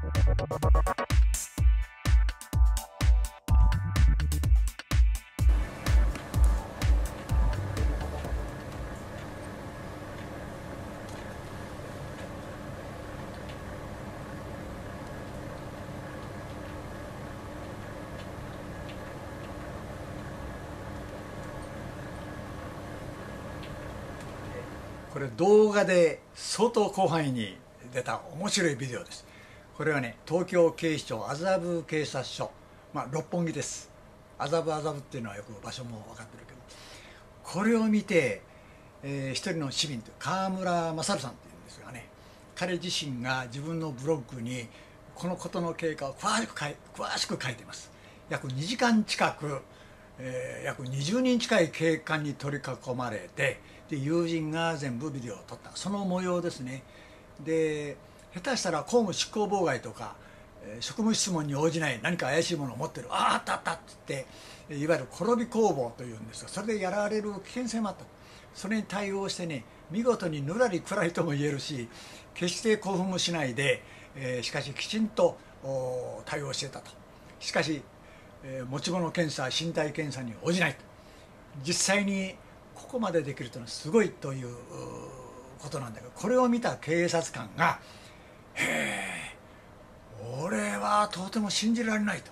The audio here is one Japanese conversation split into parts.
これ動画で相当広範囲に出た面白いビデオです。これはね、東京警視庁麻布警察署、六本木です。麻布っていうのはよく場所も分かってるけど、これを見て、一人の市民という川村勝さんっていうんですがね、彼自身が自分のブログにこのことの経過を詳しく書いています。約2時間近く、約20人近い警官に取り囲まれて、で友人が全部ビデオを撮ったその模様ですね。で下手したら公務執行妨害とか、職務質問に応じない何か怪しいものを持ってる、あったって言っていわゆる転び工房というんですが、それでやられる危険性もあった。それに対応してね、見事にぬらりくらりとも言えるし、決して興奮もしないで、しかしきちんと対応してたと。しかし持ち物検査、身体検査に応じないと。実際にここまでできるというのはすごいということなんだけど、これを見た警察官が「へえ、俺はとても信じられない」と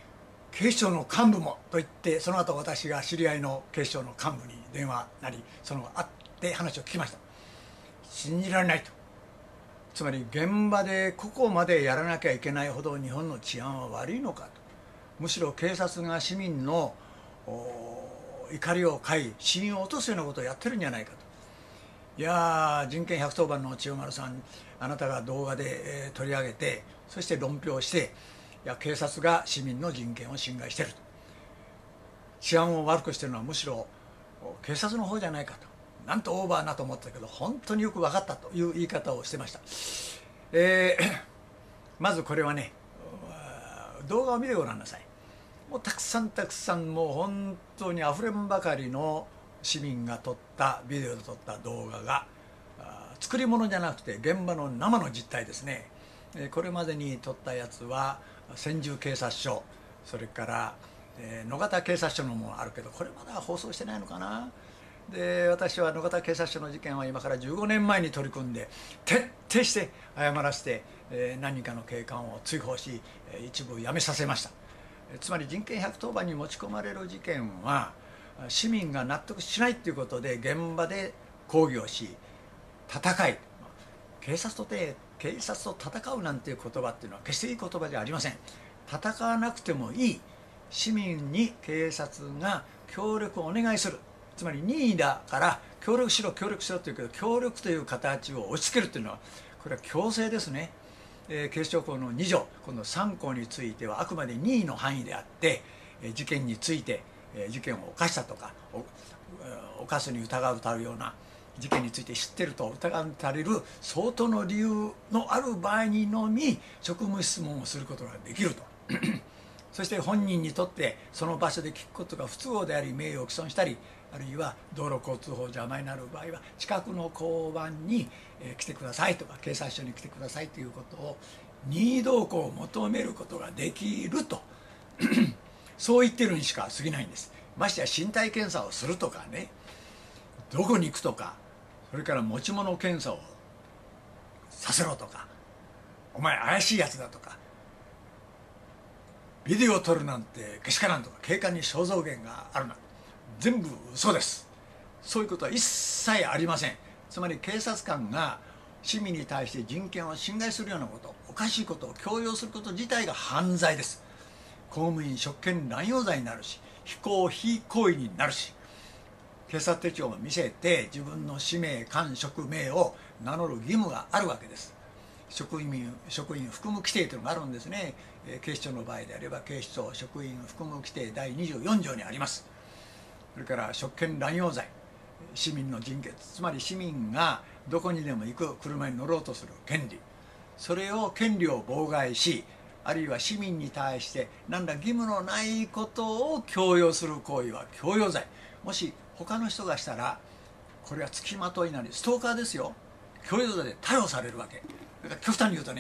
「警視庁の幹部も」と言って、その後私が知り合いの警視庁の幹部に電話なりその会って話を聞きました。信じられないと。つまり現場でここまでやらなきゃいけないほど日本の治安は悪いのかと。むしろ警察が市民の怒りを買い信用を落とすようなことをやってるんじゃないかと。いや人権110番の千代丸さん、あなたが動画で取り上げて、そして論評して、いや警察が市民の人権を侵害してると、治安を悪くしてるのはむしろ警察の方じゃないかと。なんとオーバーなと思ったけど、本当によく分かったという言い方をしてました。まずこれはね、動画を見てごらんなさい。もうたくさんもう本当にあふれんばかりの市民が撮ったビデオで撮った動画が作り物じゃなくて現場の生の実態ですね。これまでに撮ったやつは千住警察署、それから野方警察署のもあるけど、これまだ放送してないのかな。で私は野方警察署の事件は今から15年前に取り組んで、徹底して謝らせて何人かの警官を追放し、一部辞めさせました。つまり人権110番に持ち込まれる事件は市民が納得しないということで現場で抗議をし、戦い、警察と戦うなんていう言葉っていうのは決していい言葉じゃありません。戦わなくてもいい、市民に警察が協力をお願いする、つまり任意だから協力しろというけど、協力という形を押し付けるというのはこれは強制ですね。警視庁法の2条、この3項についてはあくまで任意の範囲であって、事件について事件を犯したとか犯すに疑うとあるような事件について知ってると疑うに足りる相当の理由のある場合にのみ職務質問をすることができるとそして本人にとってその場所で聞くことが不都合であり名誉を毀損したり、あるいは道路交通法邪魔になる場合は近くの交番に来てくださいとか警察署に来てくださいということを任意同行を求めることができるとそう言ってるにしか過ぎないんです。ましてや身体検査をするとかね、どこに行くとか、それから持ち物検査をさせろとか、お前怪しいやつだとか、ビデオを撮るなんてけしからんとか、警官に肖像権があるなんて全部嘘です。そういうことは一切ありません。つまり警察官が市民に対して人権を侵害するようなこと、おかしいことを強要すること自体が犯罪です。公務員職権乱用罪になるし、非行非行為になるし、警察手帳を見せて自分の氏名官職名を名乗る義務があるわけです。職員服務規定というのがあるんですね。警視庁の場合であれば警視庁職員服務規定第24条にあります。それから職権乱用罪、市民の人権、つまり市民がどこにでも行く、車に乗ろうとする権利、それを権利を妨害し、あるいは市民に対して何ら義務のないことを強要する行為は強要罪。もし他の人がしたらこれは付きまといなりストーカーですよ。強要罪で逮捕されるわけだから、極端に言うとね、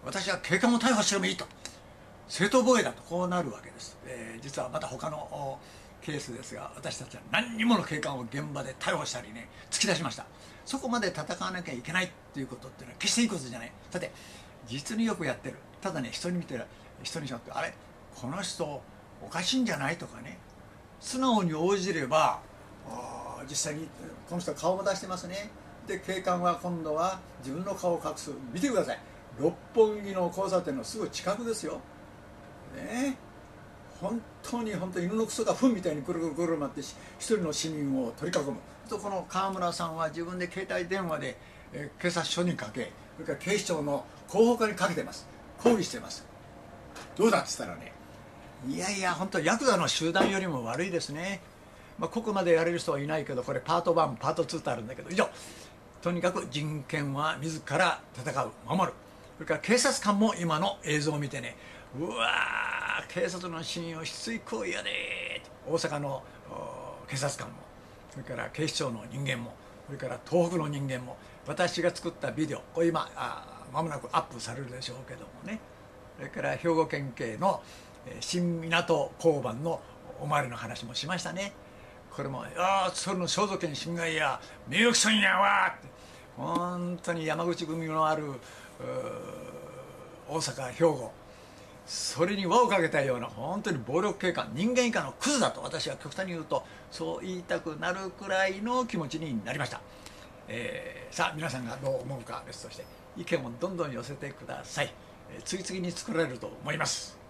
私は警官を逮捕してもいいと、正当防衛だとこうなるわけです。実はまた他のケースですが、私たちは何人もの警官を現場で逮捕したりね、突き出しました。そこまで戦わなきゃいけないっていうことっていうのは決していいことじゃない。さて実によくやってる。ただね、人に見てる人にしまって、あれこの人おかしいんじゃないとかね、素直に応じれば、実際にこの人顔も出してますね。で警官は今度は自分の顔を隠す。見てください、六本木の交差点のすぐ近くですよ、ね、本当に犬のクソが糞みたいにぐるぐるぐる回って一人の市民を取り囲むと、この川村さんは自分で携帯電話で、警察署にかけ、それから警視庁の広報課にかけてます。抗議してます。どうだって言ったらね、いやいや本当ヤクザの集団よりも悪いですね。ここまでやれる人はいないけど、これパート1パート2とあるんだけど、以上。とにかく人権は自ら戦う、守る。それから警察官も今の映像を見てね、うわー警察の信用失墜行為やでー、大阪の警察官も、それから警視庁の人間も、それから東北の人間も、私が作ったビデオ、これ今間もなくアップされるでしょうけどもね、それから兵庫県警の新港交番のおまわりの話もしましたね。これもそれの肖像権侵害や名誉毀損やわって、本当に山口組のある大阪兵庫、それに輪をかけたような本当に暴力警官、人間以下のクズだと私は極端に言うとそう言いたくなるくらいの気持ちになりました。さあ皆さんがどう思うか別として意見をどんどん寄せてください。次々に作られると思います。